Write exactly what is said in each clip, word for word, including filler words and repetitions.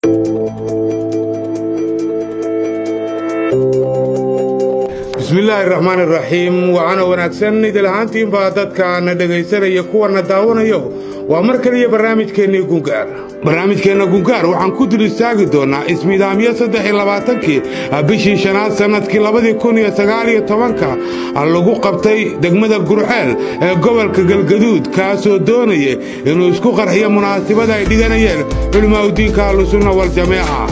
بسم الله الرحمن الرحيم وأنا وناكسن إذا لهانتين بعدك أنا دقيسنا يكون نداونا يو ومركلي برنامج كأني جونكار برنامج كأني جونكار وعن كل الساقدونا اسمي دامية صدق إلا باتنكي بيشي شنات سنة كلا بدي يكون يسقالي طبعاً اللجوء قبتي دقمة الجروحال قبل كجلجدود كاسو دونية إنه يسكو قرحية مناسبة ده يدينا يل الموجودين كارلو سنة والجماعة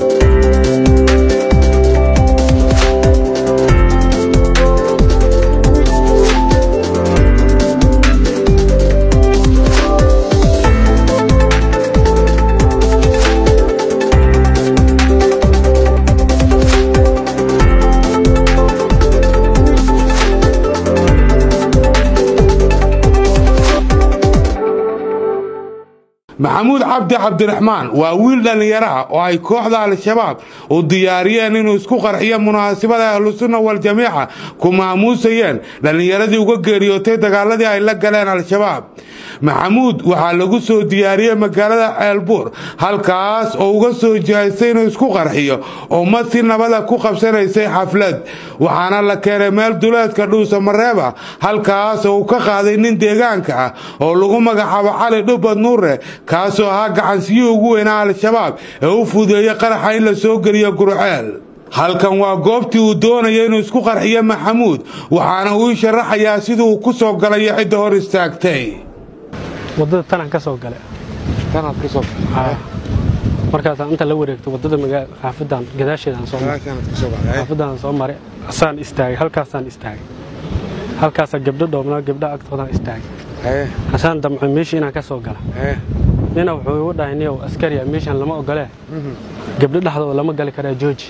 محمود عبد عبد الرحمن وويل دليرها وهي كوحدة على الشباب والدياريين إنه يسكو قرحية مناسبة أهل السنة والجماعة كما موسيين دليردي وقريوتي دقالدي أي لقلين على الشباب محمود وحالقو سو ديارية مقالة البور هالكاس وقصو جايسين يسكو قرحية ومثل نبدا كو قبسين يسي حفلد وحانا لكيري ميل دولات كردوسة مريبا هالكاس وكاقادين ديغانكا ولغو مقاحب حالي دوبا نور كاسو ها gacansiyo ugu weynaa al-shabaab ee u fudeeyay qaraxa in la soo galiyo Gurceel halkan waa goobtii uu doonayay inuu isku qarxiyo Maxamuud waxaana uu sharaxayaa sidoo uu ku soo galay cid hor istaagtay wadada tan ka soo galay tan ka soo galay markaas inta la wareegto wadada magaal xaafadan gadaasheedan soo maray xaafadan soo maray asaan istaagay halkaasaan istaagay halkaas gabdho dhoobna gabdho agtooda istaagay ee asaan damcay meeshii inaan ka soo galay ee nina wuxuu u dhahay inuu askari meeshan lama ogole gabdho dhaxdooda lama gali kara jooji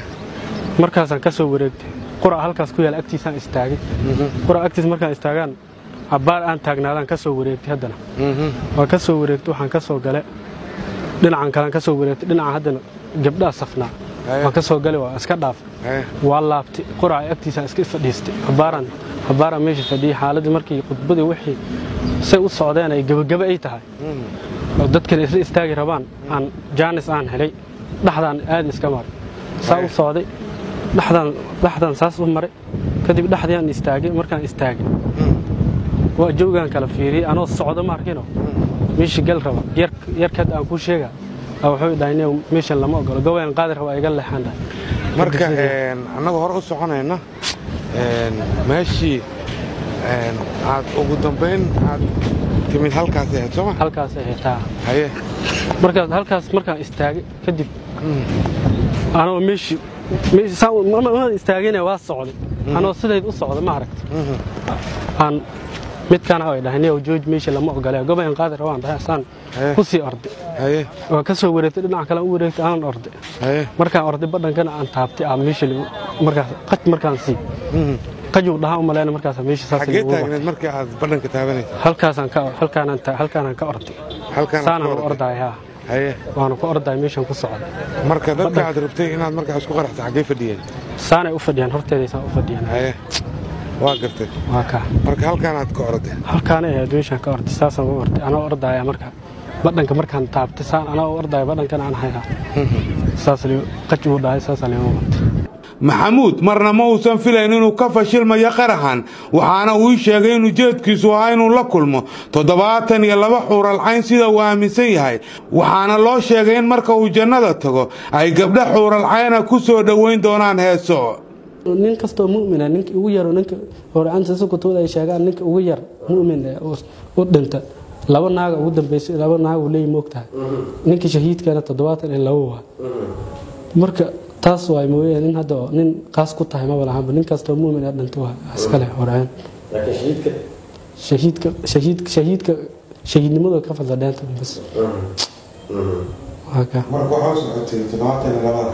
markaas aan ka soo wareegtay qura halkaas ku yaal agtiisaan istaagay qura agtiis markaan istaagaan abaar aan taagnaadaan ka soo wareegtay haddana waa ka soo wareegtay waxaan ka soo galay dhinacan kale ka soo wareegtay dhinaca haddana gabdhaha safnaa waan ka soo galay waa iska dhaaf waa laabtay qura agtiisaan iska fadhiistay abaaran abaaran meesha fadhiyay xaaladii markii khudbadii wixii say u socdeen ay gabagaba ay tahay dadka isla istaagi rabaan aan jaanis aan helay dhaxdan aad iska mar saa u socday dhaxdan dhaxdan saas u maray kadib dhaxdaan istaagay markaan istaagay waa joogan kala fiiriyay anoo socdo ma arkino meeshii gal raba yar yar kad aan ku sheega wuxuu dhaynay meeshan lama ogolo gobaan qaadir raba iga leexan marka een anaga hor u soconayna een meeshii een aad ugu dambeyn aad كمل هالكاس هي سما هالكاس هي تا هي مركز هالكاس مركز استاجي كدب أنا مش مش سو ما ما استاجينا واصعد أنا صدق أصعد ما عرفت أنا مت كان هاي لهني وجوج مش لما أقولها قبل إن قادر روان ده إنسان كسي أرض هي وكسر ورث لنا كلام ورث أنا أرض هي مركز أرض بدنا كنا أن تعبتي أم مش اللي مركز قط مركز سي قجوا ده هم لنا مركز مش ساسي حقيقة إن المركز بدنا كتابني هل كاسن ك هل كان أنت هل كان كأرضي هل كان سان أرض هيا هي وأنا كأرض ميشان كصعد مركز ده قاعد ربتي هنا المركز أسكو قرحت حقيقة فديان سان أفديان هرتي سان أفديان هي واقرتي واقع مركز هل كانت كأرضي هل كان هي ميشان كأرضي ساسا أرضي أنا أرض هيا مركز بدنا كمركز تعبت سان أنا أرض هيا بدنا كان عن هيا ساسا قجوا ده ساسا اليوم محمود مرنا ما وصل فيلين إنه كفشل ما يقرحن وحنا ويشجع إنه جد كيسوها إنه لكلمه تضبعتني يلا بحور العين سيدا وامسي هاي وحنا الله شجعين مركا وجنة تجو أي قبل حور العين كسر دوين دونان هالسوء نين كستو مؤمن نين وير نين حور العين سسوق تودا يشجع نين وير مؤمن ودنت لو ناقة ودن بس لو ناقة ولي موقتها نين شهيد كانت تضبعتني اللي هو مركا taas way mooyeen in hada nin qaas ku tahay ma walahan nin kasto muumin ah dhanto askale horaan laakiin shahiidka shahiidka shahiidka shahiidnimada ka fadla dhaanta bas haka markuu hoos socotay todobaatan iyo laba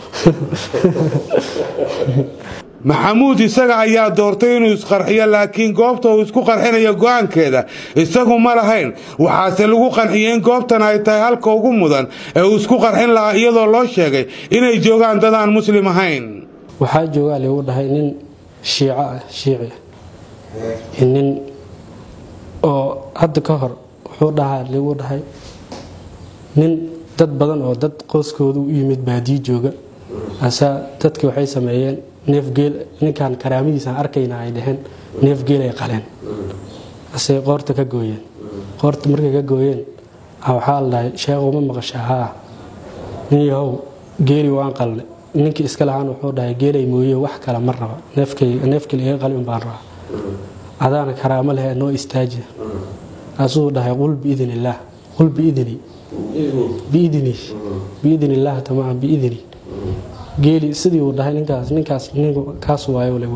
محمود isaga ayaa doortay inuu isqarxiyo laakiin goobta uu isku qarxinayo go'aankeeda isagu ma lahayn waxaase lagu qanciyay in goobtan ay tahay halka ugu mudan ee uu isku qarxin lahaa iyadoo loo sheegay inay joogaan dad aan muslim ahayn waxa jooga leeyahay dhahay nin shiica shiici nin oo hadda ka hor wuxuu dhahaa leeyahay dhahay nin dad badan oo dad qoyskooda u yimid baadiyo jooga asa dadkii waxay sameeyeen neef geel ninkan karaamadiisa arkayna ay dhahan neef geel ay qaleen asay qoorta ka gooyeen qoorta markay ka gooyeen waxa la sheego ma maqashaa niyow geeli waan qalne ninkii iska lahaan wuxuu dhahay geelay mooyee wax kala mar raba neefkay neefkii iga qalin baan rabaa adana karaamo leh noo istaaji asuu dhahay qul bi idinillah qul bi idini bi idini bi idinillah tamam bi idini geeli sidii uu dhahay ninkaas ninkaas ninku kaas waayo leeyahay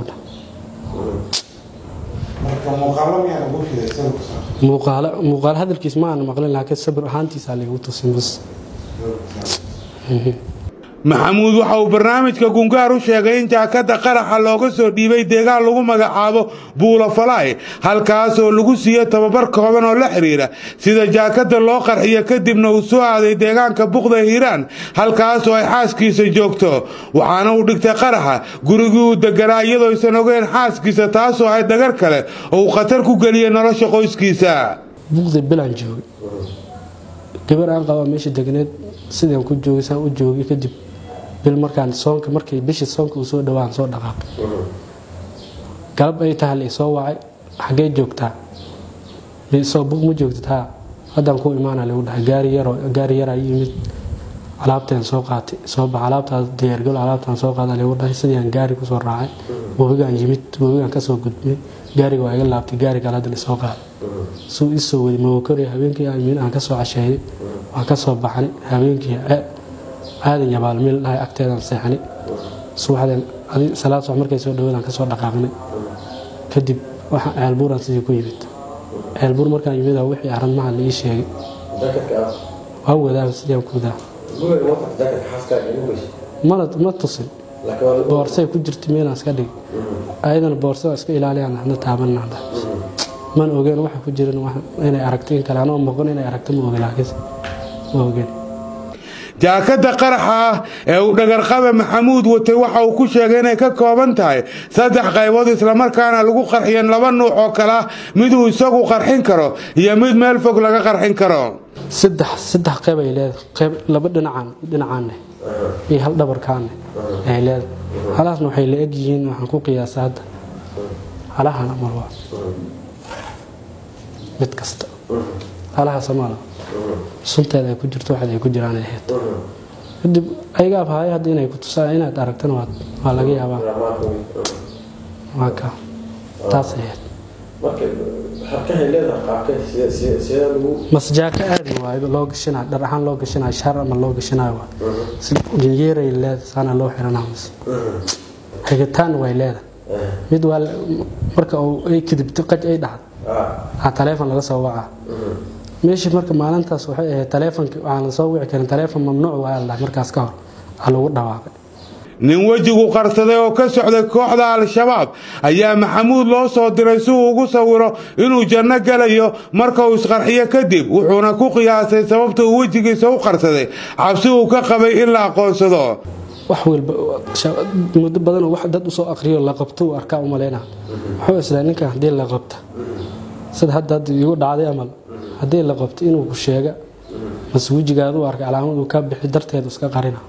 marka muuqaalo miyaa ugu filaysan muuqaalo muuqaal hadalkiis ma aan maqlin laakiin sabir ahaantiisa lagu tusin bas maxamuud waxa uu barnaamijka gungaar u sheegay in jaakada qaraxa looga soo dhiibay deegaan lagu magacaabo Buula Falaay halkaas oo lagu siiyay tababar kooban oo la xiriira sida jaakada loo qarxiyo kadibna uu soo aaday deegaanka Buqda Hiiraan halkaas oo ay xaaskiisa joogto waxaana uu dhigtay qaraxa gurigii uu deganaa iyadoo aysan ogeyn xaaskiisa taas oo ay dagar kale oo khatar ku galiyay nolosha qoyskiisa Buqda bilan joog gabar aan qaba meesha degneed sidaan ku joogsan u joogay kadib bil markaan soonka markay bishii soonka uu soo dhawaan soo dhaqaaq galab ay tahay soo wacay xagee joogtaa bi soo buq mu joogtaa hadan ku iimaan lagu dhahay gaari yar gaari yar ay yimid alaabteen soo qaatay soo bax alaabtaas diyaar gal alaabtaan soo qaaday lagu dhahay sidii gaari ku soo raacay wabigaan yimid wabigaan ka soo gudbay gaariga waa iga laabtay gaari kale hadda soo qaaday soo isoo wadi ma koriyo habeenkii aan aan ka soo casheeyay waan ka soo baxnay habeenkii aadan yabaal meel ay agteedan seexani subaxdan adi salaad soo markay soo dhawaadaan ka soo dhaqaaqnay kadib waxa aalbuuran sidii ku yimid aalbuur markaan yimid wixii arrimaha la ii sheegay dakadka waa wadaad sidii ku daa buur waqti dakadka xaska inuu ma ma tusin laakiin boorsay ku jirtay meel iska dhig aydan boorsada iska ilaaliyaan hadda taabanada man ogeyn waxa ku jiraan wax inay aragteen kala aan maqon inay aragto ma ogeyn laakiin ma ogeyn jaakada qaraxa ee uu dhagar qaba maxamuud watay waxa uu ku sheegay inay ka kooban tahay saddex qaybood isla markaana lagu qarxiyeen laba nooc oo kala mid uu isagu qarxin karo iyo mid meel fog laga qarxin karo saddex saddex qayb ay leedahay qayb laba dhinacaan dhinacaan ee hal dhabarkaan ay leedahay halaasna waxay la eg yihiin waxaan ku qiyaasaa hadda halahan marwa mid kasta halaha Soomaaliya sunteeda ku jirto waxa ay ku jiraan ahayd kadib ayaga abahay hadda inay ku tusaan inaad aragtana waa laga yaabaa waka taas ahayd markay xarkaha leedahay qaabka sida lagu masjaaka aad waayo loo gashanaa dhar ahaan loo gashanaa shar ama loo gashanaa waa si jeeray leed sana loo xiranaa hagitaan way leedahay mid wal marka oo ay kidibto qaj ay dhacdo ah telefoon laga soo waca meeshii marka maalintaas waxay ahayd telefoonka aan la soo wici karin telefoon mamnuuc waa la markaas ka hor lagu dhawaaqay nin wajigu qarsaday oo ka socday kooxda al-shabaab ayaa maxamuud loo soo diray si uu ugu sawiro inuu janno galayo marka uu isqarxiyo kadib wuxuuna ku qiyaasay sababta uu wajigiisa u qarsaday cabsi uu ka qabay in la aqoonsado wax walba muddo badan wax dad u soo aqriyo la qabto arka u maleena wuxuu isla ninka hadii la qabto sida hadda igu dhacday amal hadii la qabto inuu ku sheega mas'uuliyadeedu arka calaamad uu ka bixi darteed iska qarina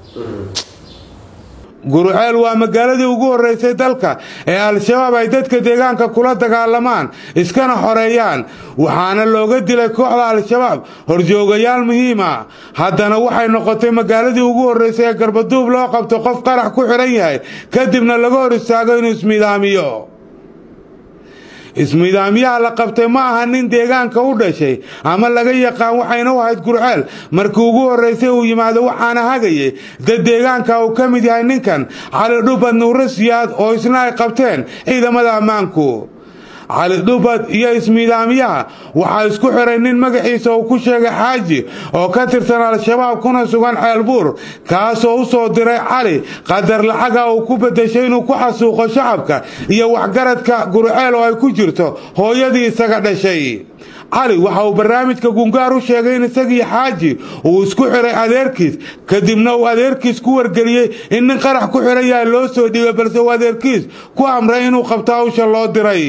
Gurceel waa magaaladii ugu horeysay dalka ee al-shabaab ay dadka deegaanka kula dagaalamaan iskana xoreeyaan waxaana looga dilay kooxda al-shabaab horjoogayaal muhiim ah haddana waxay noqotay magaaladii ugu horeysay ee garbaduub loo qabto qof qarax ku xiran yahay kadibna laga hor istaago inuu ismiidaamiyo ismiidaamiyaha la qabtay ma aha nin deegaanka u dhashay ama laga yaqaan waxayna u ahayd Gurceel markii ugu horeysay uu yimaado waxaana hagayay dad deegaanka uu ka mid yahay ninkan Cali Dhubad Nuur Siyaad oo isna ay qabteen ciidamada ammaanku Cali Dhubad iyo ismiidaamiyaha waxa isku xiray nin magaciisa uu ku sheegay Xaaji oo ka tirsan al-shabaab kuna sugan Ceelbuur kaas oo u soo diray Cali qadar lacaga uu ku bedeshay inuu ku xasuuqo shacabka iyo waxgaradka Gurceel oo ay ku jirto hooyadii isaga dhashay Cali waxa uu barnaamijka gungaar u sheegay in isagii Xaaji uu isku xiray adeerkiis kadibna uu adeerkiis ku wargeliyay in nin qarax ku xiran yahay loo soo dhigay balse uu adeerkiis ku amray inuu qabto hawsha loo diray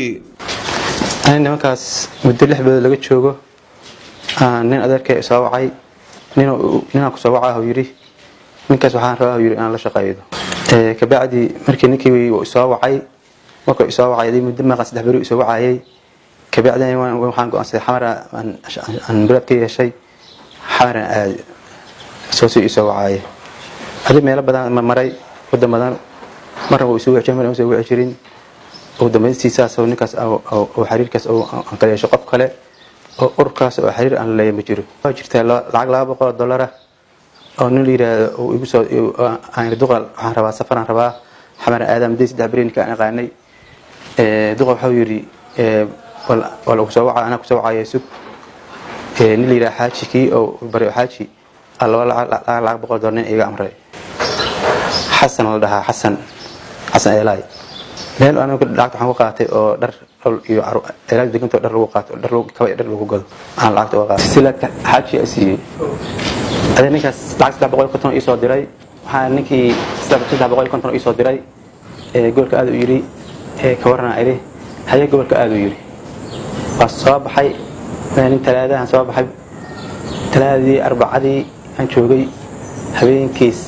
أنا مكاس مدة لحبة لقيت شوقه nin adeerkay soo wacay ninoo ninaa ku soo wacaa yiri ninkaas waxaan rabaa yiri aan la shaqeeyo ee ka bacdi markii ninkii uu soo wacay markii uu soo wacay muddo ma qas saddex bari soo wacayay ka bacdi waxaan go'aansaday xamara aan bilad ka yeeshay xamara soo sii soo wacay hadi meel badan ma maray wadamadan mar uu soo wacay mar uu soo wacay jirin oo dameystiisa soo ninkaas oo xiriirkaas oo aan kala yeesho qof kale oo urkaas oo xiriir aan leeyahay ma jiro waa jirtaa lacag laba boqol oo dollar oo nin liiraado oo igu soo aan duqal waxaan rabaa safaraan rabaa xamar aadam deys saddex bari ninka aan aqaanay ee duqal waxa yiri ee wala ku soo wacay ana ku soo wacay sug ee nin liira xaaji ki oo bari xaaji alla lacag lacag boqol dollar iga amray xasan la dhahaa xasan xasan eelay meel aan ku lacag waxaan ku qaatay oo dhar iyo ilaaj deganto dhar lagu qaato dhar lagu kaba dhar lagu gado aan lacag uga qaatay silaadka xaaji asii aday ninkaas lacag saddex boqol iyo konton ii soo diray waxaan ninkii saddex boqol iyo konton ii soo diray ee gobolka aad u yiri ee ka warna ayri haye gobolka aad u yiri waa soo baxay nin talaadahan soo baxay talaadii arbacadii aan joogay habeenkiis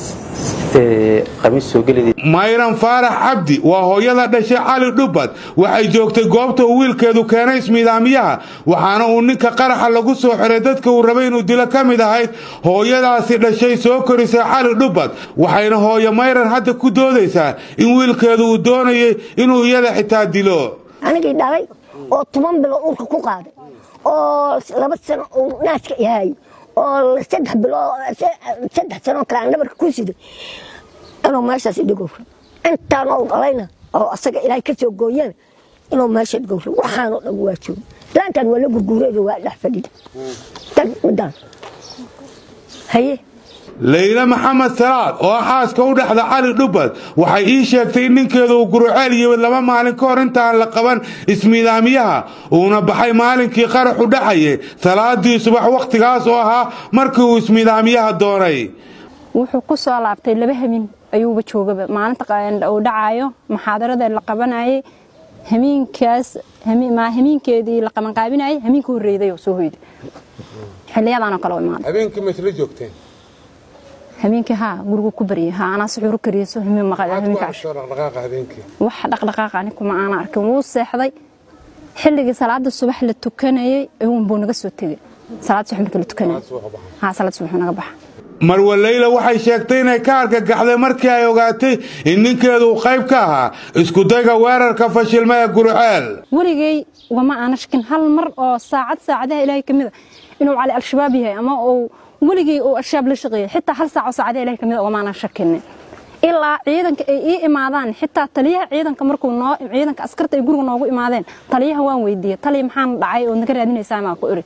mayran faarax cabdi waa hooyada dhashay cali dhubad waxay joogtay goobta uu wiilkeedu keenay ismiidaamiyaha waxaana uu ninka qaraxa lagu soo xiray dadka uu rabay inuu dilo ka mid ahayd hooyadaasi dhashay soo korisay cali dhubad waxayna hooyo mayran hadda ku doodaysaa in wiilkeedu uu doonayay inuu iyada xitaa dilo anigii dhalay oo toban bilo uurka ku qaaday oo laba sano uu naaska yahay oo saddex bilo saddex sano kale nabarka ku siday inuu meeshaas dhigo intaan oo dhalayna oo asaga ilaahay ka soo gooyeen inuu meesha dhigo waxaan oo dhan waa joog laantan wala gurguureeyo waa dhex fadhida tan wadan haye ليلى محمد سلاد oo xaaska u dhaxda cali dhubad waxay ii sheegtay in ninkeedu uu guruceel iyo laba maalin ka hor intaan la qaban ismiidaamiyaha uuna baxay maalinkii qarax u dhaxayay salaadii subax waqtigaas oo ahaa markii uu ismiidaamiyaha doonay wuxuu ku soo laabtay laba habeen ayuu joogay maalinta qaayanda oo dhacayo muxaadarada la qabanayay habeenkaas habeen ma habeenkeedii la qaban qaabinayay habeenkii horeeyay oo soo hoyday xilliyadan kale oo imaan habeenkii ma isla joogteen habeenkii ها guriga ku bariyay ha ana suxur kariiso habeen maqal habeenka dhaqdhaqaaqa habeenkii wax dhaqdhaqaaqa ani kuma aan arkin wuu seexday xilligii salaada subax la tukanayay uu buu naga soo tagay salaad subax markii la tukanayay ha salaad subax naga bax marwa Leyla waxay sheegtay inay ka argagaxday markii ay ogaatay in ninkeedu qayb ka ahaa isku dayga weerarka fashilmay Gurceel warigay wama aan shkin hal mar oo saacad saacadaha ilaahay kamid inuu cali al-shabaab yahay ama oo ولقي أو الشاب لشقي حتى هل ساعة ساعدين إليه كمية وما أنا شكلني إلا عيدن إيه إمادان حتى تليه عيدن كمركو نا عيدن كأسكرت يقولون ناقو إمادان تليه هو ويدي تليه محن دعاء ونذكر هذين يسمع كوري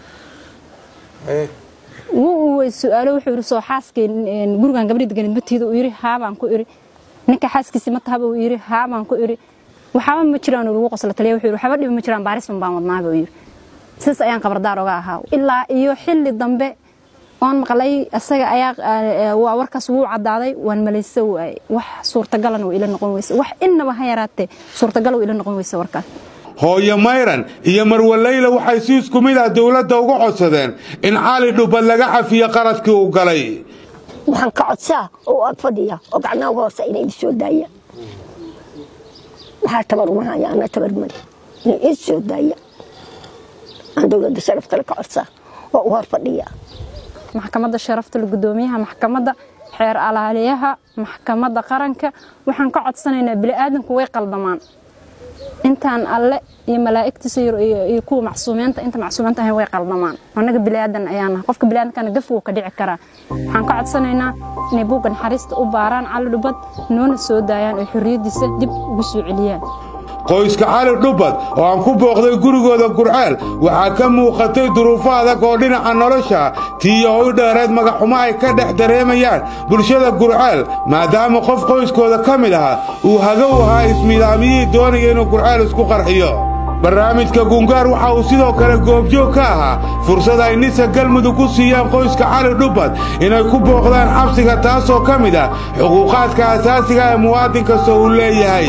وسؤاله وحور صو حاسك يقولون قبل يدقن بتيدو يري هابان كوري نك حاسك سمت هابو يري هابان كوري وحاول مجران الوقص لتليه وحور حاول مجران بارس من بعض ما بير سس أيام قبر دارو جاها إلا يحل الضنبه وان مقلي أسجع أيا ووركس وو عدادي وان مليسو وح صورة جلنا وإلى النقون ويس وح إنما هيراتي صورة جلوا إلى النقون ويس وركان hooyo mayran iyo marwa Leyla waxay si isku mid ah dawladda uga codsadeen in cali dhubad laga xafiyo qaradkii uu galay waxaan ka codsaa oo aad fadhiya oo gacnaha hoose inay soo daayaan waxa tabar uma haya ana tabar ma inay soo daayaan aan dawladda sharaf kale ka codsaa oo u hor fadhiya maxkamadda sharafta gudoomiyaha maxkamadda xeer alaaliyaha maxkamadda qaranka waxaan ka codsanaynaa bini'aadanku way qaldamaan intaan alle iyo malaa'iktiisa iyo kuwa macsuumeenta inta macsuumeenta ah way qaldamaan anaga bini'aadan ayaana qofka bini'aadanka gaf uu ka dhici karaa waxaan ka codsanaynaa inay buugan xariista u baaraan cali dhubad noona soo daayaan oo xorriyadiisa dib ugu soo celiyaan qoyska cali dhubad oo aan ku booqday gurigooda Gurceel waxa ka muuqatay duruufo adag oo dhinaca nolosha tii oo dheereed magaxuma ay ka dhex dareemayaan bulshada Gurceel maadaama qof qoyskooda kamid ah uu haga u ahaa ismiidaamiyay doonayay inuu Gurceel isku qarxiyo barnaamijka gungaar waxa uu sidoo kale goobjoog ka ahaa fursad ay nisa galmudug ku siiyaan qoyska cali dhubad inay ku booqdaan xabsiga taasoo kamid ah xuquuqaadka asaasiga ee muwaadinka soo u leeyahay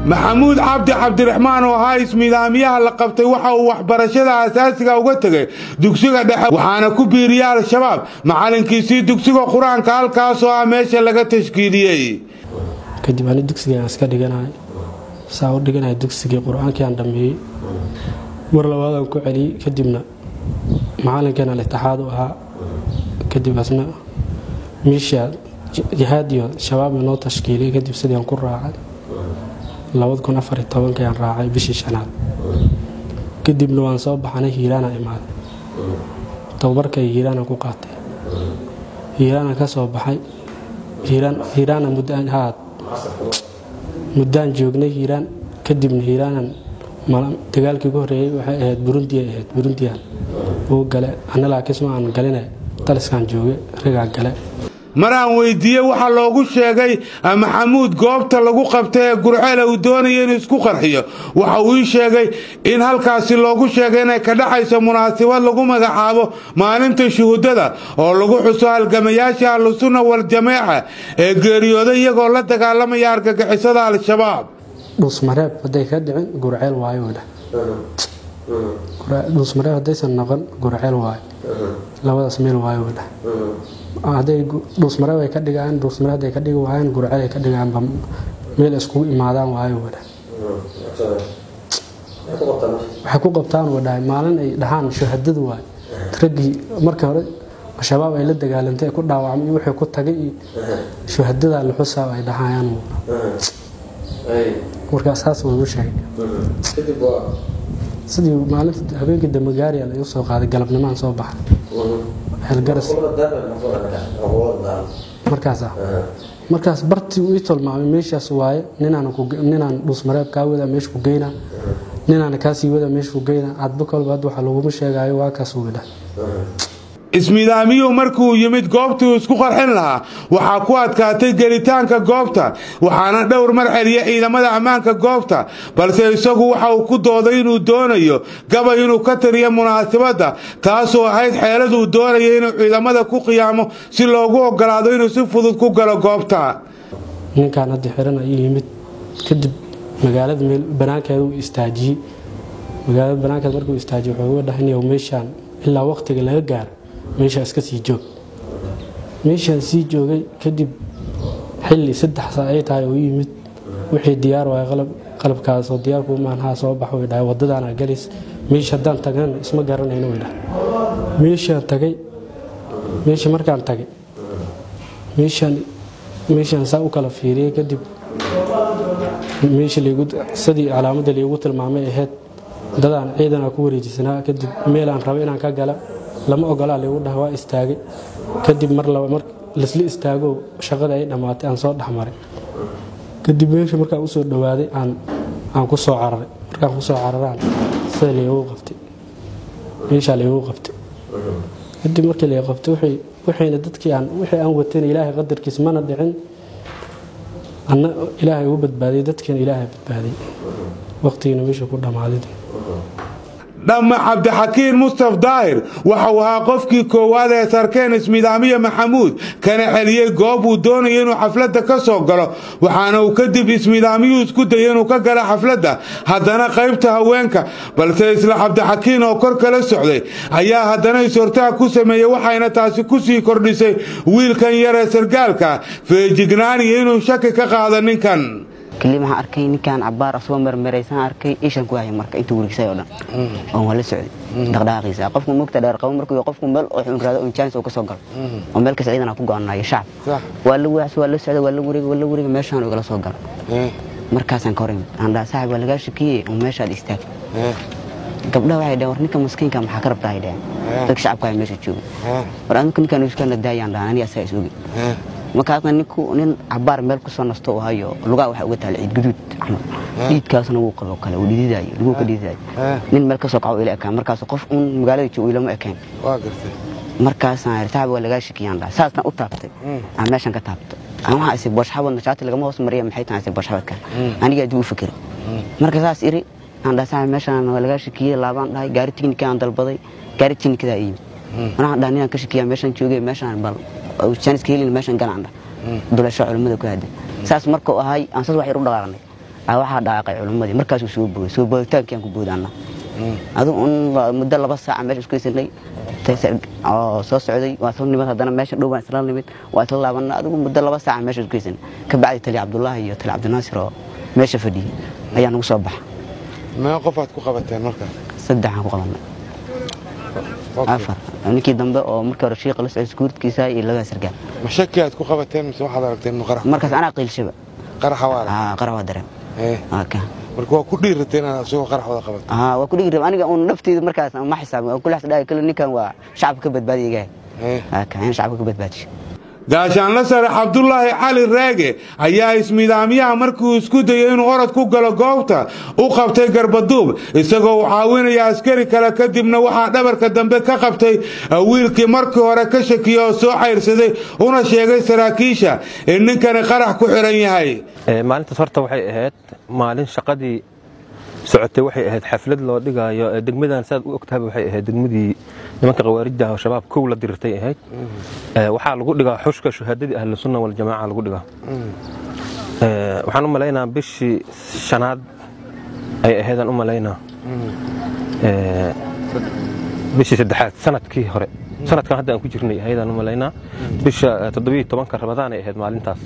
maxamuud cabdi cabdiraxmaan oo ahaa ismiidaamiyaha la qabtay waxa uu waxbarashada asaasiga uga tegay dugsiga dhexe waxaana ku biiriyay al-shabaab macalinkiisii dugsiga qur-aanka halkaasoo ah meesha laga tashkiiliyey kadib aan dugsiga iska dhiganahay saa u dhiganahay dugsigii qur-aankii aan dhameeyey mar labaad aan ku celiyey kadibna macalinkeena al-itixaad u ahaa kadib asna meesha jihaad iyo shabaab inoo tashkiiliyey kadib sidii aan ku raacay labada kun afar iyo tobankii aan raacay bishii shanaad kadibna waan soo baxanay hiiraana imaaday tababarkay hiiraana ku qaatay hiiraana ka soo baxay hiiraan hiiraana muddaan haad muddaan joognay hiiraan kadibna hiiraanan dagaalkii ugu horreeyay waxay ahayd burundi ay ahayd burundiyan uu gale anna laakiin ma aan galinay taliskaan joogay ragaa gale mar aan weydiiyey waxaa loogu sheegay maxamuud goobta lagu qabtay ee Gurceel uu doonayay inuu isku qarxiyo waxa uu sheegay in halkaasi loogu sheegay inay ka dhaxayso munaasabad lagu magacaabo maalinta shuhudada oo lagu xuso halgamayaasha Ahlusunna wal Jamaaca ee geeriyooday iyagoo la dagaalamaya argagixisada al-shabaab dhusmareeb haday ka dhicin Gurceel waayo wada dhusmareeb hadaysan noqon Gurceel waayo labadaas meel waayo wada haday dhusmareeb ay ka dhigaan dhusmareeb ay ka dhigi waayeen Gurceel ay ka dhigaan meel isku imaadaan waayo wada waxa ku qabtaan wada maalin ay dhahaan shuhadadu waay ragii marka hore shabaab ay la dagaalantay ku dhaawacmay wixii ku tagay shuhadada la xusaa ay dhahaan markaas saas uu sheegay kadib waa sidii maalinta habeenkii dambe gaari la soo qaaday galabnimo soo baxay hal garas markaas markaas barti uu tolmaamay meeshaas waaye ninaan ku ninaan dhusmareeb ka wada meesha ku geeyna ninaan ka sii wada meesha ku geeyna aad kolba waxa lagu sheegayo waa ka soo wada ismiidaamiyuu markuu yimid goobtii isku qarxin lahaa waxaa ku adkaatay gelitaanka goobta waxaana dhowr mar xiriye ciidamada ammaanka goobta balse isagu waxa uu ku dooday inuu doonayo gabay inuu ka tariyo munaasabada taasoo ahayd xeeladuu doonayay inuu ciidamada ku qiyaamo si loogu ogolaado inuu si fudud ku galo goobta ninkaan hadda xiran ayuu yimid kadib magaalada meel banaankeeda uu istaajiyey magaalada banaankeeda markuu istaajiyey wuxuu dhahay inuu meeshaan ilaa waqtiga laga gaaro meesha iska sii joog meesha sii joogay kadib xilli saddex saac ay tahay oo yimid wixii diyaar waa qalab qalabkaas oo diyaar ku maahan soo baxo way wadadana galis meesha hadaan tagan isma garanayno way meesha tagay meesha markaan tagay meeshan meeshan saa u kala fiiriyay kadib meesha leegu sidii calaamada leegu tilmaamay ahayd dadaan ciidana ku wareejisnaa kadib meel aan rabay inaan ka gala lama ogolaa leegu dhawa istaagay kadib mar laba mar lisla istaago shaqada ay dhamaatay aan soo dhaxmaray kadib meesha markaa u soo dhawaaday aan aan ku soo cararay markaa ku soo cararaan sida leegu qabtay meesha leegu qabtay kadib markii leegu qabtay wixii wixii dadkii aan wixii aan wateen ilaahay qadarkiisa mana dhicin anna ilaahay uu badbaadiyay dadkeen ilaahay badbaadiyay waqtigiina meesha ku dhamaaday dhamma cabdixakiin mustaf daahir waxa uu ahaa qofkii koowaad ee sarkeen ismiidaamiye maxamuud kana xeliyay goob uu doonayay inuu xafladda ka soo galo waxaana uu kadib ismiidaamiyuu isku dayay inuu ka galo xafladda haddana qaybta haweenka balse isla cabdixakiin oo kor kala socday ayaa haddana is-hortaag ku sameeyey waxayna taasi ku sii kordhisay wiilkan yar ee sargaalka feejignaan iyo inuu shaki ka qaado ninkan كلي ما أركي نكان عبارة أصلا مرمريسان أركي إيش أنكوا هاي مرك أنتوا وركسي ولا أو ولا سعودي دغداغي سا قفكم مقتدر قوم مركو يقفكم بل أو حين كذا إنسان سوق سوقر ومال كسعيد أنا أقول عننا يا شعب ولا واحد ولا سعود ولا وريق ولا وريق ماشان ولا سوقر مركز كريم عند صاحب ولا قاش كي وماشى الاستاف قبلها واحد دورني كمسكين كم حكر بتاعي ده تك شعب كاي ماشي تشوف ورانو كن كانوا يسكن الداي عند أنا أساس سوقي markaasna ninku nin cabaar meel ku soo nasto oo hayo lugaa waxa uga taal ciid guduud axmed ciidkaasna uu qabo kale uu dhididayo lugu ka dhididayo nin meel ka soo kaco ila ekaan markaas qof un magaalada joogo ilama ekaan waa gartay markaasna irtaab waa laga shikiyaan dhaa saasna u taabtay aan meeshan ka taabtay aan waxa isii boshxabad nashaati lagama hoos mariyo maxay tahay isii boshxabadka aniga duu fikir marka saas iri aan dhaasay meeshan waa laga shikiyay laabaan dhahay gaari tikniika aan dalbaday gaari tikniikada ay ana dhaaniyaan ka shikiyaa meeshan joogay meeshan bal oo janiska helin meeshan ganaanda dulasho culimada ku haday saas markuu ahay aan saas wax yar u dhaqaaqnay waxaa dhaaqay culimadii markaas uu soo booday soo booditaankian ku boodana adu un muddo laba saac meesha isku haysanay oo soo socday waa soo nimad haddana meesha dhow baan isla nimid waa isla laabanna adigu muddo laba saac meesha isku haysanay ka bacdi tali cabdullaahi iyo tali cabdinaasir oo meesha fadhiyay ayaa nagu soo baxa mee qofaad ku qabateen markaas saddexaan ku qabanay afar ninkii dambe oo markii hore shiiqa la socday skuurtkiisa iyo laga sargaal ma shaki aad ku qabateen mise waxaad aragteen inuu qarax markaas anaa qiilshaba qaraxa waa aa qarax waa dareen marka waa ku dhiirateen inaad asagoo qarax wada qabato aa waa ku dhiirab aniga uun nafteyda markaas ma xisaabin oo kula xisdhaay kale ninkan waa shacabka ka badbaadiyaga aa kaan shacabka ka badbaadiyo gaashaanle sare cabdullaahi cali raage ayaa ismidaamiyaha markii uu isku dayay inuu orod ku galo goobta u qabtay garbaduub isagoo uu caawinaya askari kale kadibna waxaa dhabarka dambe ka qabtay wiilkii markii hore ka shakiyey oo soo cayrsaday una sheegay saraakiisha in ninkani qarax ku xiran yahay maalintaas horta waxay ahayd maalin shaqadii socotay waxay ahayd xaflad loo dhigayo degmadan saad u ogtahay waxay ahayd degmadii nimanka qawaarida oo shabaab kow la dirtay ahayd waxa lagu dhigaa xushka shahaadadii ahlu sunna wal jamaa lagu dhigaa waxaan u maleynaa bishii shanaad ay ahaydaan u maleynaa bishii saddexaad sanadkii hore sanadkan hadda aan ku jirnay ahaydaan u maleynaa bisha toddoba iyo tobanka Ramadaan ay ahayd maalintaas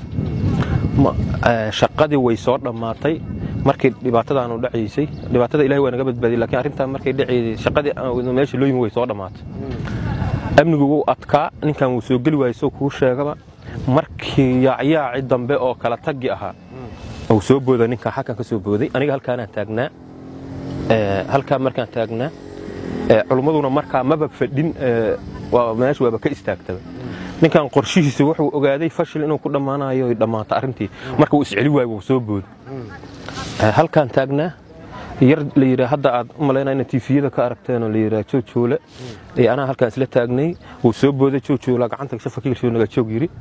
shaqadii way soo dhamaatay markii dhibaatadan u dhaceysay dhibaatada Ilaahay waa naga badbaadiyay laakiin arintan markay dhaceysay shaqadii aan meesha loo yimi way soo dhamaatay amnigu wuu adkaa ninkan wuu soo gali waayay soo ku sheegaba markii yaacyaacii dambe oo kala tagi ahaa oo soo booday ninka xakan ka soo booday aniga halkaan aan taagnaa ee halkaan markaan taagnaa ee culimaduna markaa maba fadhin waa meesha waaba ka istaagtay ninkan qorshihiisa wuxuu ogaaday fashil inuu ku dhamaanayo ay dhamaata arintii marka uu isceli waayay wuu soo booday halkaan taagnaa yar la yiraahdo hadda aad u maleynaa in tifiyada ka aragteen oo la yiraahdo joojoole ee ana halkaan isla taagnay uu soo booday joojoole gacanta ka shafakiir soo naga joog yiri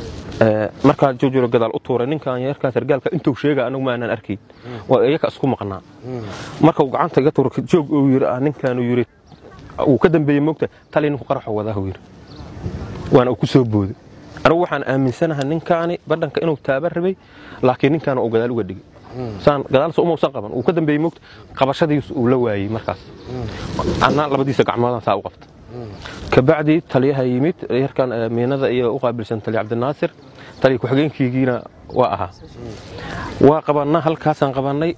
ee marka joojoole gadaal u tuuray ninkan yarka sargaalka intuu sheegay anagu ma aanan arkay waa iyaga isku maqnaa marka uu gacanta ga tuuray joog uu yiri ninkan uu yiri uu ka dambeeyay moogta talin ku qaraxo wadaha yiri waana ku soo booday anigu waxaan aaminsanahay ninkaani badhanka inuu taabar rabay laakiin ninkan uu gadaal uga dhigay saan gadaal soo uma usan qaban uu ka dambeeyay moogta qabashadiisu uu la waayay markaas ana labadiisa gacmoodan saa u qabtay ka bacdi taliyaha yimid yarkan meenada iyo u qaabilsan tali cabdinaasir tali ku xigeenkiina waa aha waa qabanna halkaasaan qabanay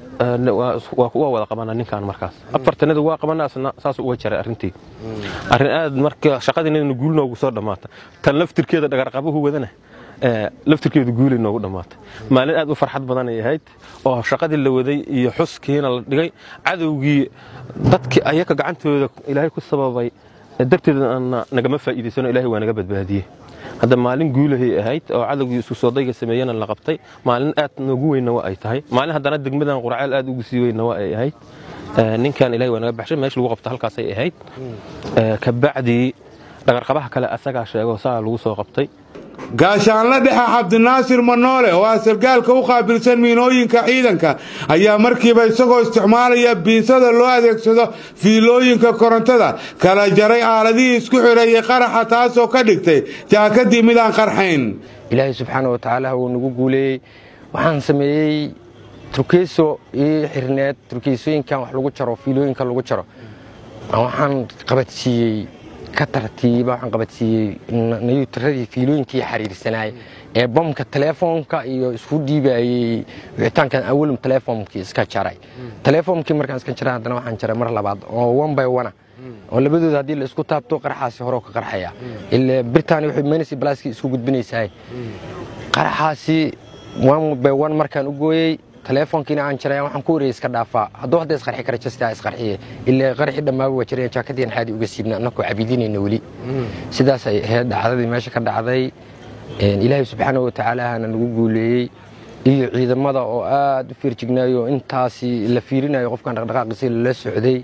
waa kuwa wada qabanaa ninkan markaas afartanada waa qabanaa saas uga jaray arintii arin aad marka shaqadina guul noogu soo dhamaata tan laftirkeeda dhagar qabuhu wadana ee laftirkeedu guul noogu dhamaata maalin aad u farxad badan ay ahayd oo shaqadii la waday iyo xuskiina la dhigay cadawgii dadkii ayaka gacantooda Ilaahay ku sababay darteeda nagama faa'iideysano Ilaahay waa naga badbaadiyay hadda maalin guulahay ahayd oo cadawgii isku soo dayga sameeyana la qabtay maalin aad noogu weyn waa ay tahay maalin haddana degmadan quraceel aad ugu sii weyn waa ay ahayd ninkan Ilaahay waa naga baxshay meesha lagu qabtay halkaas ay ahayd ka bacdi dhagar qabaha kale asaga sheego saa lagu soo qabtay gaashaanle dhexe cabdinaasir manoole oo sargaalka u qaabilsan miinooyinka ciidanka ayaa markiiba isagoo isticmaalaya biisada loo adeegsado fiilooyinka korontada kala jaray aaladihii isku xireeyay qaraxa taasoo ka dhigtay jaakadii mid aan qarxayn Ilaahay subxaanahu wa ta'aala uu nagu guuleeyay waxaan sameeyay turkiiso iyo xirneed turkiisooyinkan wax lagu jaro fiilooyinka lagu jaro waxaan qabatiyay ka tartiiba waxaan qabatiyay nayuutradii fiilooyinkii xariirsanay ee bomka telefoonka iyo isku dhiibayay wicitaankan awalum telefoonki iska jaray telefoonki markaan iska jaray hadana waxaan jaray mar labaad oo one by one oo labadooda hadii la isku taabto qaraxaasi hore ka qarxaya ilaa Britain waxay meenisi blaaski isku gudbinaysaa qaraxaasi one by one markaan u gooyay telefoonkiina aan jaray waxaan ku wareeyay iska dhaafaa haddii hadda isqarxi kara jasta isqarxiye ilaa qarxi dhamaaba waa jiray jaakadii xaadi uga siibna anako cabidinayna wali sidaas ay ahayd dhacdadii meesha ka dhacday een Ilaahay subxaanahu wa ta'aala hana nagu guuleeyay iyo ciidamada oo aad u fiirjignaayo intaasi la fiirinayo qofkan dhaqdhaqaaqiisa la socday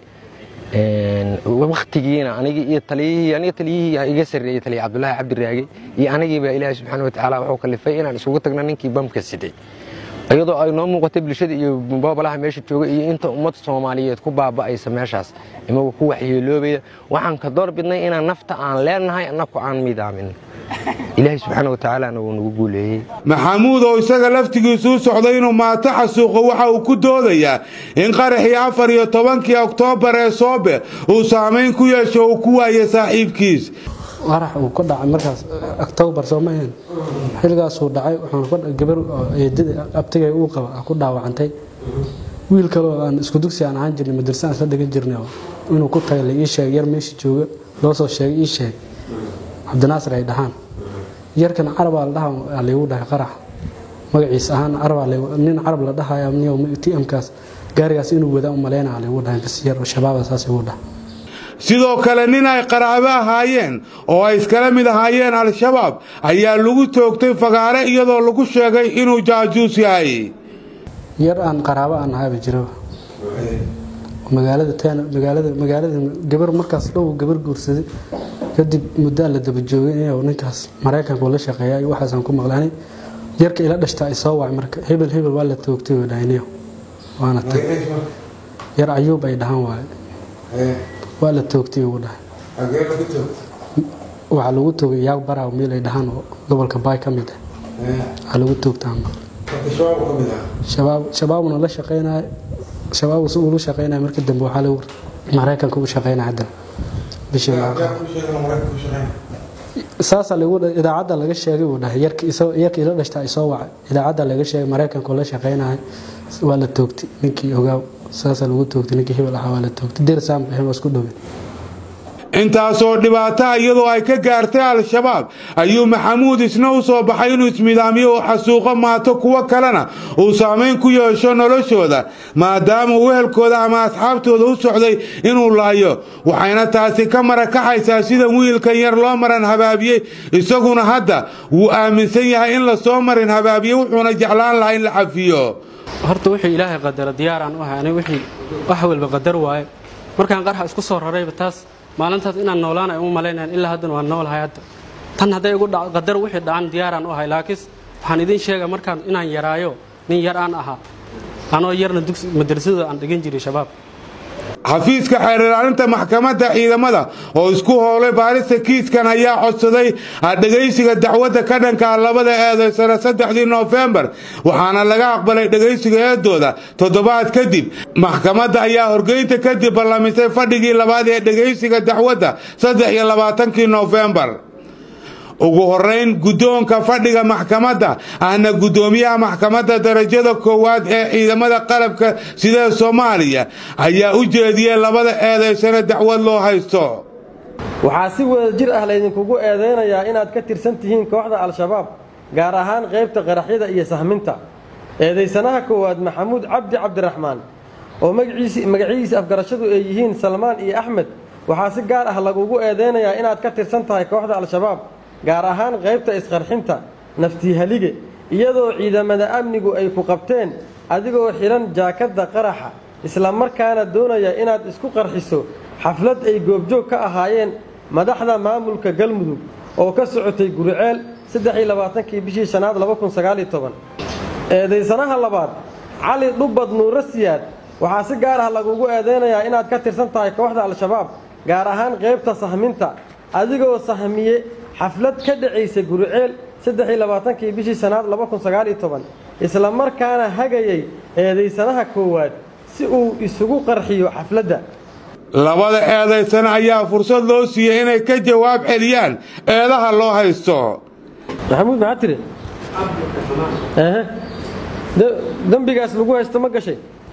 een waqtigiina aniga iyo taliyihii aniga taliyihii iga sareeyay taliye Cabdullaahi Cabdi Raage iyo aniga ba Ilaahay subxaanahu wa ta'aala wuxuu kalifay inaan isugu tagno ninkii bamka siday ayadoo ay noo muuqatay bulshada iyo boobalaha meesha jooga iyo inta ummad Soomaaliyeed ku baaba'aysa meeshaas ima ku waxyeeloobay waxaan ka door bidnay inaan nafta aan leenahay anako aan midaamin ilaahay subxaana watacaalaana wuu nagu guuleeyey. maxamuud oo isaga laftigiisu u socday inuu maato xasuuqo waxa uu ku doodayaa in qaraxii afar iyo tobankii oktoobar ee soobe uu saamayn ku yeesho uu ku waayay saaxiibkiis. qarax uu ku dhacay markaas oktoobar Soomaaliya xilligaas uu dhacay wuxuu gabar eedada abtigay uu qaba ku dhaawacantay wiil kale oo aan isku dugsi aan ahaan jirnay madrasada isla dhigan jirnay inuu ku tagay ii sheeg yar meesha jooga loo soo sheegay ii sheeg Cabdinaasir ay dhahaan yarkan Arab la dhahaa leeyahay dhahay qarax magaciisa ahaan Arab nin Arab la dhahayo niyo T M kaas gaarigaas inuu wada u maleynaa leeyahay dhahay bas yar oo shabaab asaas uu dhahay. sidoo kale nin ay qaraabo ahaayeen oo ay iskala mid ahaayeen al-shabaab ayaa lagu toogtay fagaare iyadoo lagu sheegay inuu jaajuus yahay. yar aan qaraabo aan ahaa jiro magaalada taan magaalada magaalada gabar markaas dhow gabar guursaday kadib muddo la daba joogay inuu ninkaas Mareykanka la shaqeeyay waxaas aan ku maqlaanay yarka ila dhashta ay soo wacay marka hebel hebel waa la toogtay oo dhaaynayo waana tag yar ayuub ay dhahan waay waa la toogtay oo dhahay agee lagu toogtay waxa lagu toogay yaag baraw meel ay dhahan oo gobolka Bay kamid ah waxa lagu toogtaa shabaab kamid ah shabaab shabaabna la shaqeynay shabaab uu la shaqeynay markii dambe waxa la Mareykanka u shaqeynay hadda bishii saasa lagu idaacada laga sheegay oo dhahay yarka isoo yarka ila dhashta ay soo wacay idaacada laga sheegay Mareykanka la shaqeynay waa la toogtay ninkii ogaa saasa lagu toogtay ninkii hebel ahaa waa la toogtay dirsaam waxay isku dhaween. intaasoo dhibaato iyadoo ay ka gaartay al-shabaab ayuu maxamuud isna u soo baxay inuu ismidaamiyo oo xasuuqo maato kuwa kalena uu saameyn ku yeesho noloshooda maadaama uu ehelkooda ama asxaabtooda u socday inuu laayo waxayna taasi ka marakaxaysaa sida wiilkan yar loo maran habaabiyey isaguna hadda wuu aaminsan yahay in la soo marin habaabiye wuxuuna jeclaan lahaa in la cafiyo. horta wixii ilaahay qadara diyaaraan u ahaanay wixii wax walba qadar waaye markaan qarxa isku soo rarayba taas maalintaas inaan noolaan ay u maleynayaan ilaa hadda waan noolahay hadda tan haday ugu dhac qadar wixii dhacan diyaaraan u ahay laakiin waxaan idin sheegay markaan inaan yaraayo nin yar aan ahaa anoo yarna dugsi madrasada aan dhigan jiray shabaab. xafiiska xeer ilaalinta maxkamadda ciidamada oo isku howlay baarista kiiskan ayaa codsaday dhageysiga dacwadda ka dhanka labada eedeysana saddexdii November waxaana laga aqbalay dhageysiga eedooda toddobaad kadib maxkamadda ayaa horgeynta kadib ballaamisay fadhigii labaad ee dhageysiga dacwadda saddex iyo labaatankii November. ugu horeyn gudoonka fadhiga maxkamadda ahna gudoomiyaha maxkamadda darajada koowaad ee ciidamada qalabka sida Soomaaliya ayaa u jeediyay labada eedeysana dacwad loo haysto. waxaa si wada jir ah laydinkugu eedeynayaa inaad ka tirsan tihiin kooxda al-shabaab gaar ahaan qaybta qaraxyada iyo sahminta. eedeysanaha koowaad maxamuud cabdi cabdiraxmaan oo magaciisa magaciisa afgarashadu ay yihiin Salmaan iyo Axmed waxaa si gaar ah lagugu eedeynayaa inaad ka tirsan tahay kooxda al-shabaab gaar ahaan qaybta isqarxinta naftii halige iyadoo ciidamada amnigu ay ku qabteen adigoo xiran jaakada qaraxa isla markaana doonaya inaad isku qarxiso xaflad ay goobjoog ka ahaayeen madaxda maamulka Galmudug oo ka socotay Guriceel saddex iyo labaatankii bishii shanaad laba kun sagaal iyo toban. eedeysanaha labaad Cali Dhubad Nuurasiyaad waxaa si gaar ah lagugu eedeynayaa inaad ka tirsan tahay kooxda al-shabaab gaar ahaan qaybta sahminta adigoo sahmiye xaflad ka dhacaysa Guriceel saddex iyo labaatankii bishii shanaad laba kun sagaal iyo toban isla markaana hagayay eedeysanaha koowaad si uu isugu qarxiyo xafladda. labada eedeysana ayaa fursad loo siiyay inay ka jawaab celiyaan eedaha loo haysto. maxamuud maxaa tiri eh dambigaas lagu haysto ma gashay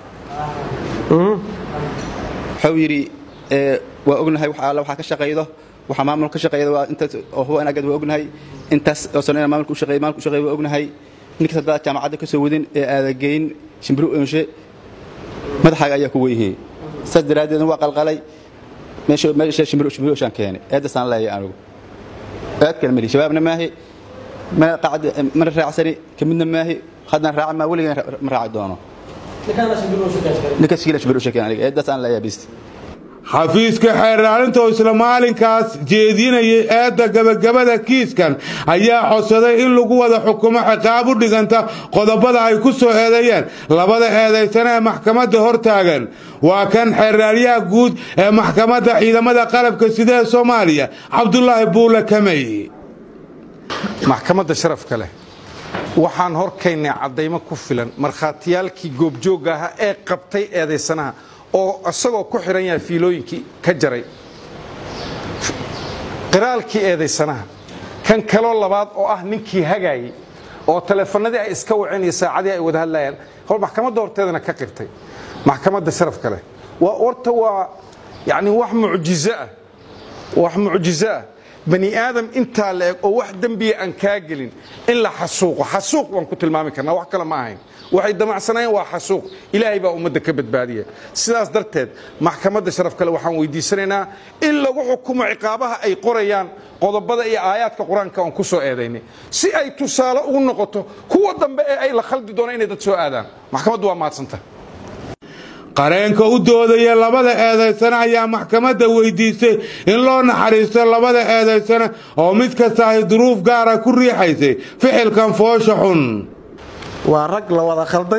wuxuu yiri waa ognahay waxa alla waxa ka shaqeeyo waxa maamulka ka shaqeeyo waa inta oo huwa anaga waa ognahay intaas oo sanad maamulka u shaqeeyo maamulka u shaqeeyo waa ognahay ninka saddex jaamacad ka soo wadin ee aadageyn shimbiro onshe madaxaaga ayaa ku weeyay sadaraadeen waa qalqalay meesha meesha shimbiro shimbiro shan keenay eeda san leeyahay anigu aad kalmadi shabaabna maahi ma qacad ma raacsani kamidna maahi hadna raac ma waliga ma raac doono ninka shimbiro shaqeeyo ninka shimbiro shaqeeyo aniga eeda san leeyahay bis. xafiiska xeer ilaalinta oo isla maalinkaas jeedinayay eedda gabagabada kiiskan ayaa codsaday in lagu wada xukumo ciqaab u dhiganta qodobada ay ku soo eedeeyeen labada eedeysana ee maxkamadda hortaagan. waa kan xeer ilaaliyaha guud ee maxkamadda ciidamada qalabka sida Soomaaliya Cabdullaahi Buule Kamey. maxkamadda sharafka leh waxaan horkaynay cadaymo ku filan markhaatiyaalkii goobjoogga ahaa ee qabtay eedaysanaha oo isagoo ku xiran yahay fiilooyinkii ka jaray qiraalkii eedaysanaha kan kaloo labaad oo ah ninkii hagaayay oo taleefanadii ay iska waceen iyo saacadii ay wada hadlayaan hor maxkamadda horteedana ka qirtay maxkamadda sharafka leh waa horta waa yani wax mucjizo ah wax mucjizo ah bani aadam intaa la eg oo wax dembiya aan kaa gelin in la xasuuqo xasuuq waan ku tilmaami karnaa wax kale ma ahayn waxay damacsanayeen waa xasuuq ilaahay baa ummadda ka badbaadiya sidaas darteed maxkamadda sharafka leh waxaan weydiisanaynaa in lagu xukumo ciqaabaha ay qorayaan qodobada iyo aayaadka qur-aanka aan ku soo eedaynay si ay tusaale ugu noqoto kuwa dambe ee ay la khaldi doona inay dad soo aadaan maxkamaddu waa mahadsanta qareenka u doodaya labada eedaysana ayaa maxkamadda weydiisay in loo naxariisto labada eedaysana oo mid kasta ay duruuf gaara ku riixaysay ficilkan foosha xun waa rag la wada khalday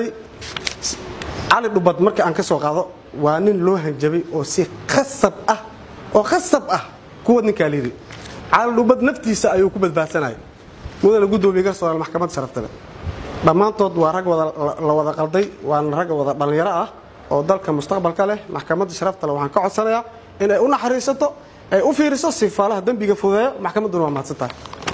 cali dhubad markii aan ka soo qaado waa nin loo hanjabay oo si khasab ah oo khasab ah kuwa ninkaa liiri cali dhubad naftiisa ayuu ku badbaadsanayay mudana guddoomiye garsooraal maxkamadda sharafta leh dhammaantood waa rag la wada qalday waana rag wada dhallinyaro ah oo dalka mustaqbalka leh maxkamadda sharafta leh waxaan ka codsanayaa in ay u naxariisato ay u fiiriso sifaalaha dembiga fudeeyo maxkamadduna waa mahadsantahay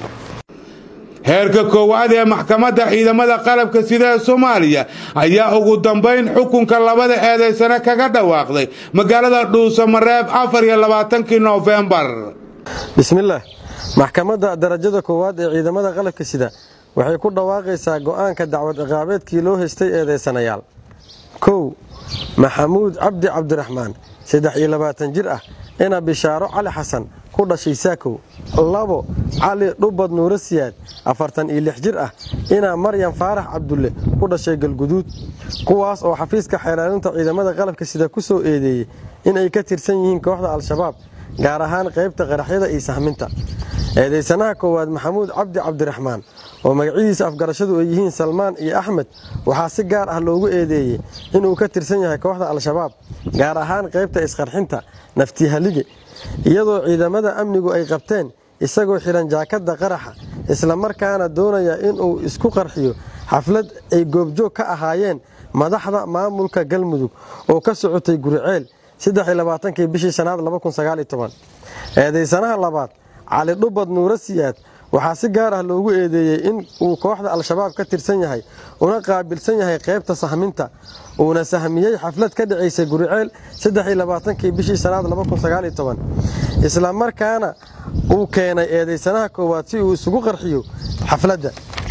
heerka koowaad ee maxkamadda ciidamada qalabka sida ee Soomaaliya ayaa ugu dambeyn xukunka labada eedaysana kaga dhawaaqday magaalada Dhuusamareeb afar iyo labaatankii November. bismillaah maxkamadda darajada koowaad ee ciidamada qalabka sida waxay ku dhawaaqaysaa go'aanka dacwad ciqaabeedkii loo haystay eedaysanayaal kow maxamuud cabdi cabdiraxmaan saddex iyo labaatan jir ah ina bishaaro cali xasan ku dhashay saakow labo cali dhubad nuuro siyaad afartan iyo lix jir ah ina maryam faarax cabdulle ku dhashay galguduud kuwaas oo xafiiska xeelaalinta ciidamada qalabka sida ku soo eedeeyay in ay ka tirsan yihiin kooxda al-shabaab gaar ahaan qaybta qaraxyada iyo sahminta eedaysanaha koowaad maxamuud cabdi cabdiraxmaan oo magaciisa afgarashadu ay yihiin Salmaan iyo Axmed waxa si gaar ah loogu eedeeyay inuu ka tirsan yahay kooxda al-shabaab gaar ahaan qaybta isqarxinta nafti halige iyadoo ciidamada amnigu ay qabteen isagoo xiran jaakada qaraxa isla markaana doonaya inuu isku qarxiyo xaflad ay goobjoog ka ahaayeen madaxda maamulka Galmudug oo ka socotay Guriceel saddex iyo labaatankii bishii sanaad laba kun sagaal iyo toban eedaysanaha labaad cali dhubad nuuro siyaad waxaa si gaar ah loogu eedeeyay in uu kooxda al-shabaab ka tirsan yahay una qaabilsan yahay qaybta sahminta uuna sahmiyay xaflad ka dhaceysay Guriceel saddex iyo labaatankii bishii sanaad laba kun sagaal iyo toban isla markaana uu keenay eedaysanaha koowaad si uu isugu qarxiyo xafladda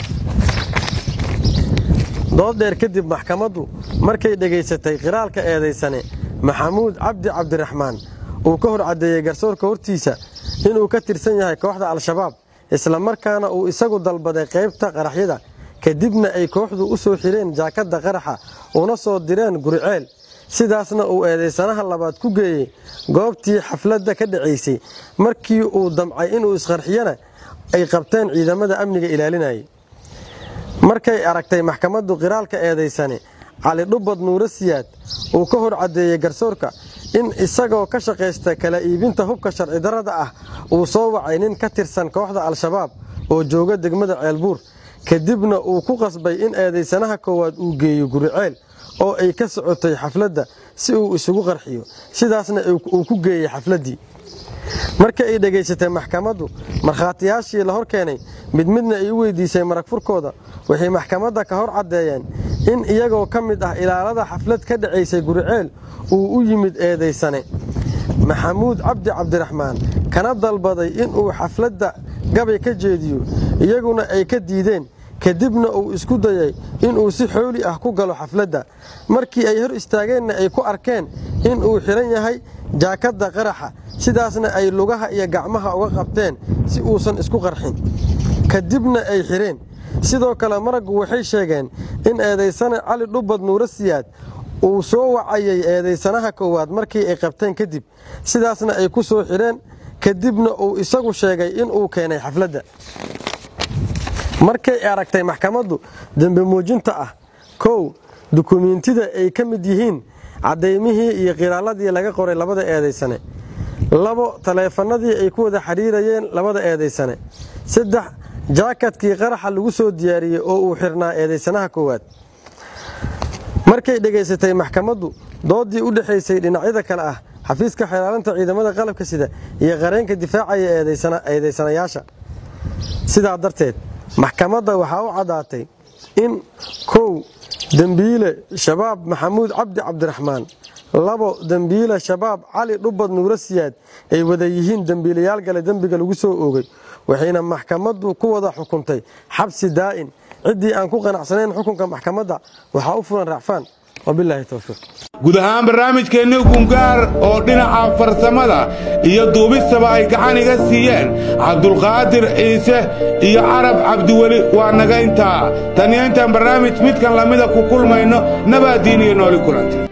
dood dheer kadib maxkamaddu markay dhageysatay qiraalka eedaysane maxamuud cabdi cabdiraxmaan uu ka hor cadeeyay garsoorka hortiisa inuu ka tirsan yahay kooxda al-shabaab isla markaana uu isagu dalbaday qaybta qaraxyada kadibna ay kooxdu u soo xireen jaakada qaraxa una soo direen Guriceel sidaasna uu eedaysanaha labaad ku geeyay goobtii xafladda ka dhaceysay markii uu damcay inuu isqarxiyana ay qabteen ciidamada amniga ilaalinayay markay aragtay maxkamaddu qiraalka eedaysane cali dhubad nuuro siyaad uu ka hor cadeeyay garsoorka in isagoo ka shaqeysta kala iibinta hubka sharci darrada ah uu soo wacay nin ka tirsan kooxda al-shabaab oo jooga degmada Ceelbuur kadibna uu ku qasbay in eedaysanaha koowaad uu geeyo Guriceel oo ay ka socotay xafladda si uu isugu qarxiyo sidaasna uu ku geeyay xafladii markii ay dhageysatay maxkamaddu markhaatiyaashii la hor keenay mid midna ay u weydiisay marag furkooda waxay maxkamadda ka hor cadeeyeen in iyagoo ka mid ah ilaalada xaflad ka dhaceysay Guriceel uu u yimid eedaysane maxamuud cabdi cabdiraxmaan kana dalbaday inuu xafladda gabay ka jeediyo iyaguna ay ka diideen kadibna uu isku dayay inuu si xooli ah ku galo xafladda markii ay hor istaageenna ay ku arkeen inuu xiran yahay jaakada qaraxa sidaasna ay lugaha iyo gacmaha uga qabteen si uusan isku qarxin kadibna ay xireen sidoo kale maragu waxay sheegeen in eedaysane cali dhubad nuuro siyaad uu soo wacayay eedaysanaha koowaad markii ay qabteen kadib sidaasna ay ku soo xireen kadibna uu isagu sheegay in uu keenay xafladda markay aragtay maxkamaddu dambe muujinta ah kow dukumiintida ay ka mid yihiin cadeymihii iyo qiraaladii laga qoray labada eedaysane labo taleefanadii ay ku wada xiriirayeen labada eedaysane saddex jaakadkii qaraxa lagu soo diyaariyey oo uu xirnaa eedaysanaha koowaad. markay dhegaysatay maxkamaddu doodii u dhaxaysay dhinacyada kale ah xafiiska xeelaalinta ciidamada qalabka sida iyo qareenka difaacaya eedaysanayaasha, sidaa darteed maxkamadda waxaa u caddaatay in kow dembiile shabaab maxamuud cabdi cabdiraxmaan, labo dembiile shabaab cali dhubad nuuro siyaad ay wada yihiin dembiilayaal gale dembiga lagu soo oogay, waxayna maxkamaddu ku wada xukuntay xabsi daa'in. ciddii aan ku qanacsanayn xukunka maxkamadda waxaa u fulan raacfaan. wabilaahi towfiiq. guud ahaan barnaamijkeenni gungaar oo dhinaca farsamada iyo duubistaba ay gacan iga siiyeen cabdulqaadir ciise iyo carab cabdiweli waa naga intaa. tan iyo intaan barnaamij midkan lamida ku kulmayno nabaadiin iyo nooli kulanti.